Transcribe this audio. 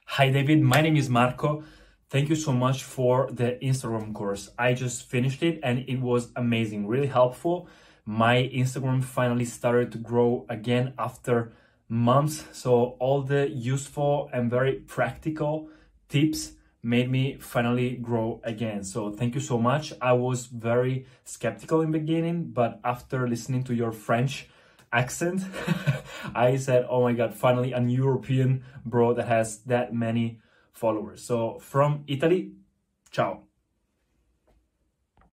Hi David, my name is Marco. Thank you so much for the Instagram course. I just finished it and it was amazing, really helpful. My Instagram finally started to grow again after months. So all the useful and very practical tips made me finally grow again. So thank you so much. I was very skeptical in the beginning, but after listening to your French accent, I said, oh my God, finally an European bro that has that many followers. So from Italy, ciao.